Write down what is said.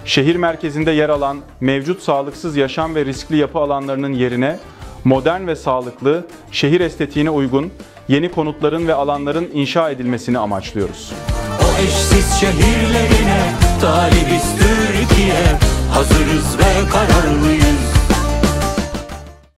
Şehir merkezinde yer alan mevcut sağlıksız yaşam ve riskli yapı alanlarının yerine modern ve sağlıklı, şehir estetiğine uygun yeni konutların ve alanların inşa edilmesini amaçlıyoruz. O eşsiz şehirlerine talibiz Türkiye, hazırız ve kararlıyız.